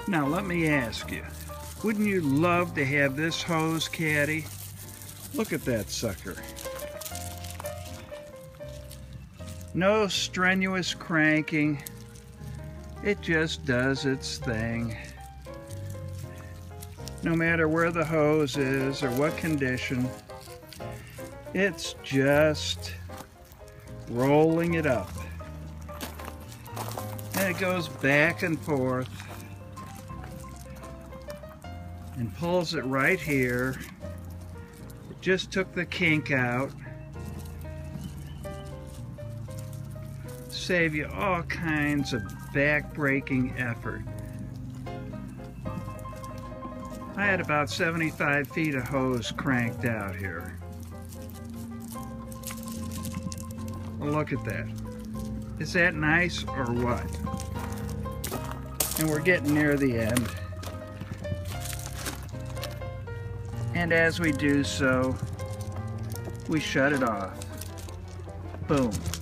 Now let me ask you, wouldn't you love to have this hose, Caddy? Look at that sucker. No strenuous cranking. It just does its thing. No matter where the hose is or what condition, it's just rolling it up. And it goes back and forth and pulls it right here. It just took the kink out. Save you all kinds of back-breaking effort. I had about 75 feet of hose cranked out here. Well, look at that. Is that nice or what? And we're getting near the end. And as we do so, we shut it off. Boom.